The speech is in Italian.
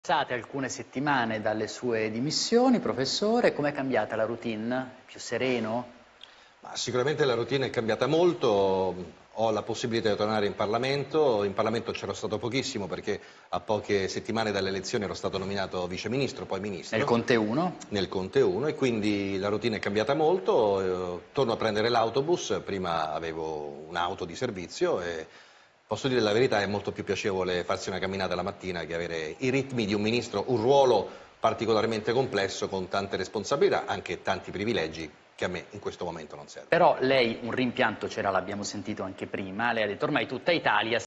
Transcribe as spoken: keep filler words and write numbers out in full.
Passate alcune settimane dalle sue dimissioni, professore, com'è cambiata la routine? Più sereno? Ma sicuramente la routine è cambiata molto, ho la possibilità di tornare in Parlamento, in Parlamento c'ero stato pochissimo perché a poche settimane dalle elezioni ero stato nominato viceministro, poi ministro. Nel Conte uno? Nel Conte uno e quindi la routine è cambiata molto, eh, torno a prendere l'autobus, prima avevo un'auto di servizio e posso dire la verità, è molto più piacevole farsi una camminata la mattina che avere i ritmi di un ministro, un ruolo particolarmente complesso con tante responsabilità, anche tanti privilegi che a me in questo momento non servono. Però lei un rimpianto c'era, l'abbiamo sentito anche prima, lei ha detto ormai tutta Italia